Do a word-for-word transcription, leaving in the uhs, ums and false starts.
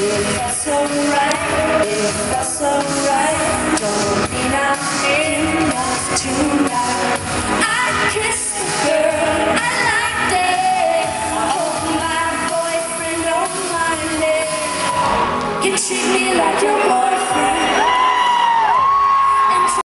If that's alright, if that's alright, don't mean I'm enough tonight. I kissed the girl I liked it. I hope my boyfriend don't mind it. You treat me like you're